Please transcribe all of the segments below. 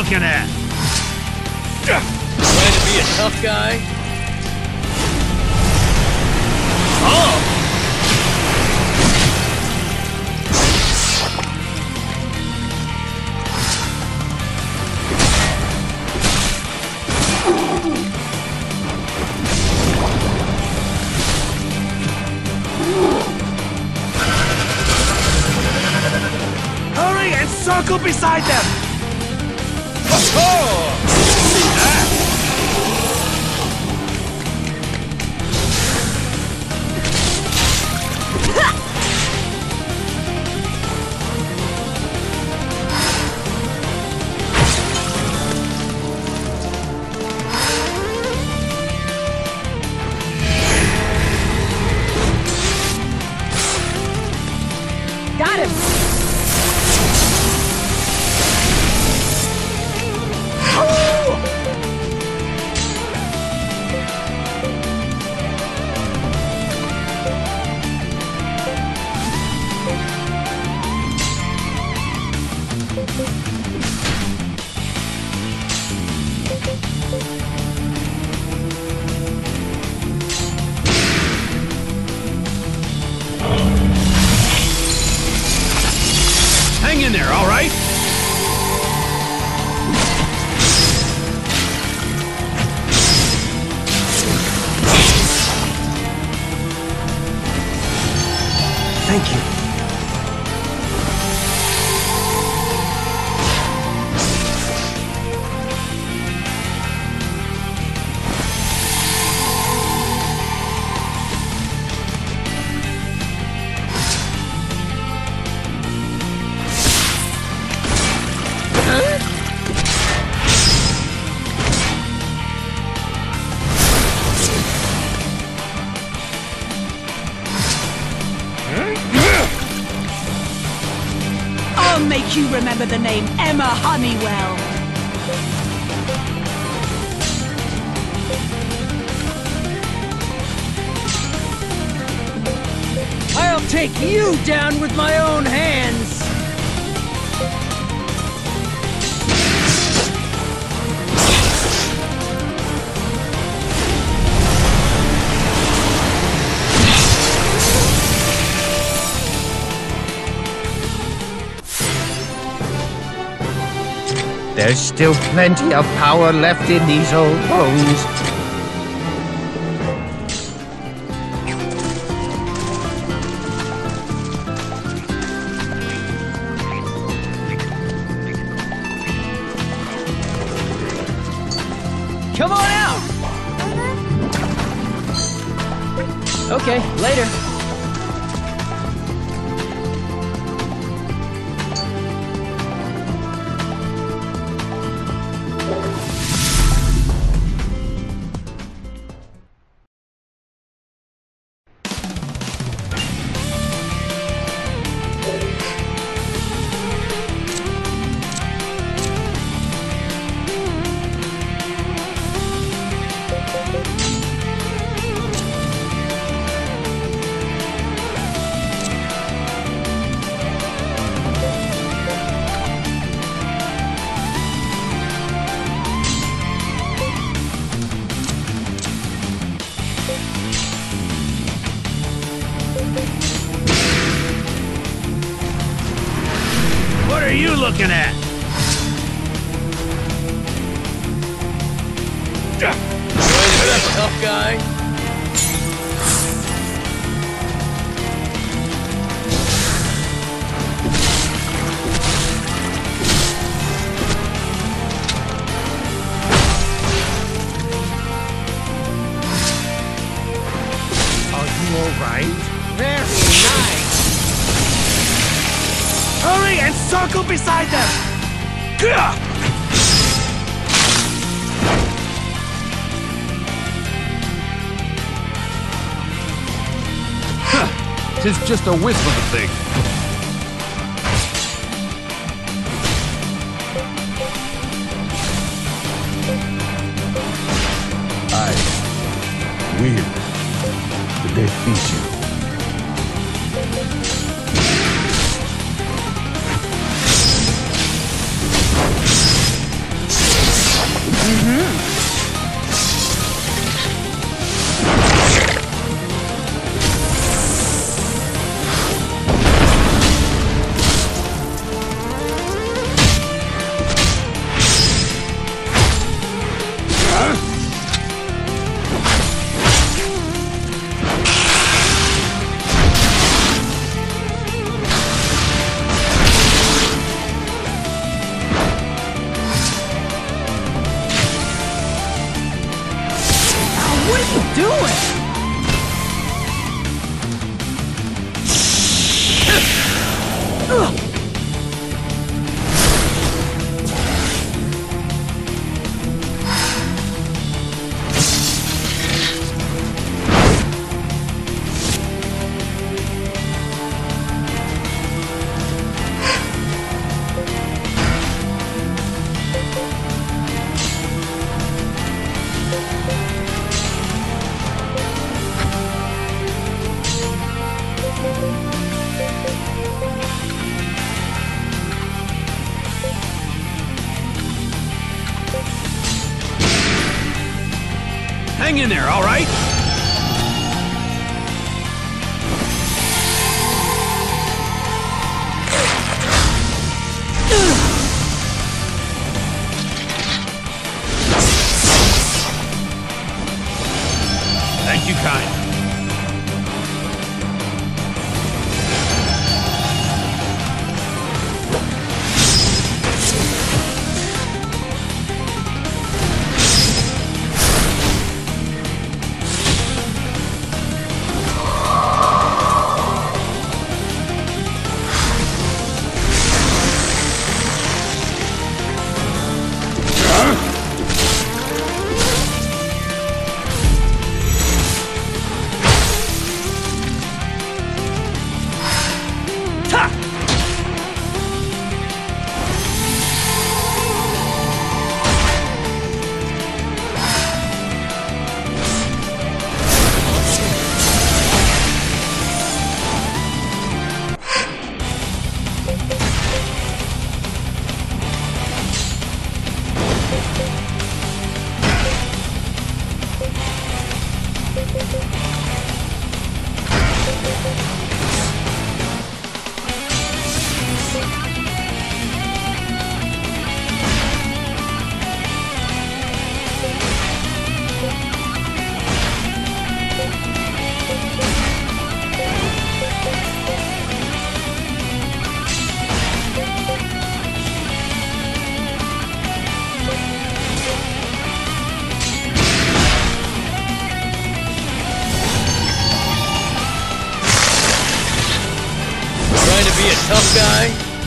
looking at? Trying to be a tough guy? Oh! Hurry and circle beside them! Oh! See that? Got him! Hang in there, all right? Thank you. I'll make you remember the name Emma Honeywell. I'll take you down with my own hands! There's still plenty of power left in these old bones. Come on out! Okay, later. What are you looking at? Trying to be a tough guy? Are you all right? Very nice! Hurry and circle beside them! Gah! Tis just a wisp of a thing. Weird. Did they feed you? doing? Hang in there, all right? Thank you kindly. Be a tough guy?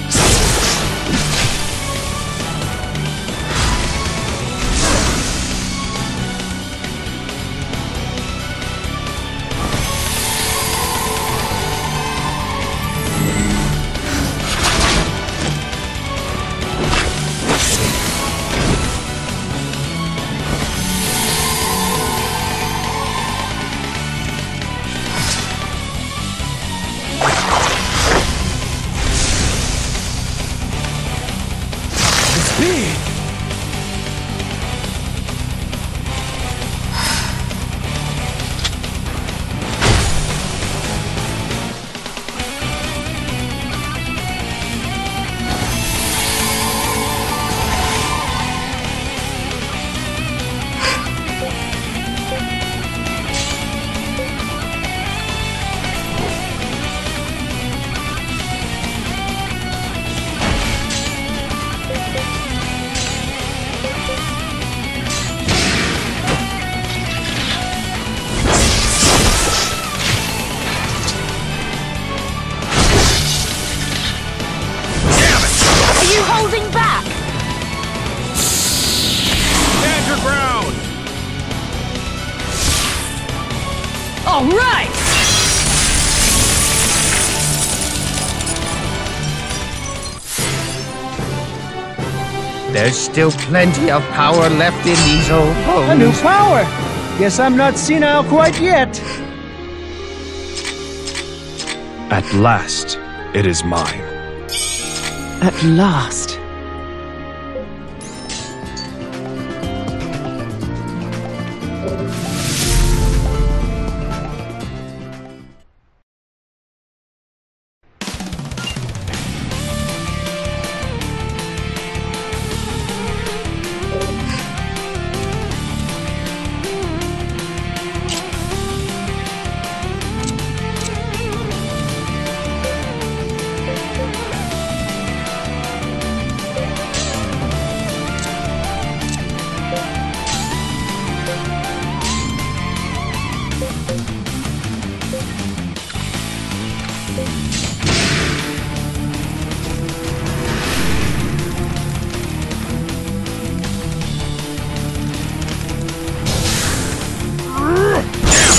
Holding back! Stand your ground! All right! There's still plenty of power left in these old bones. A new power! Guess I'm not senile quite yet. At last, it is mine. At last.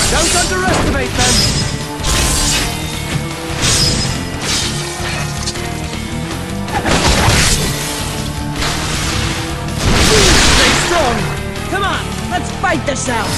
Don't underestimate them! Stay strong! Come on, let's fight this out!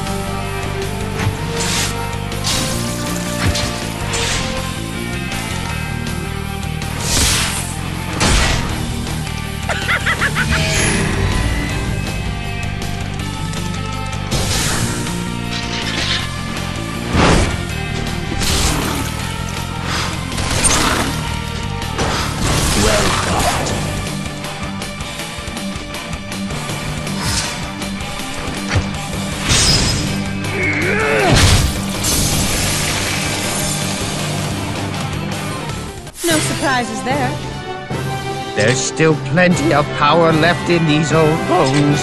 No surprises there. There's still plenty of power left in these old bones.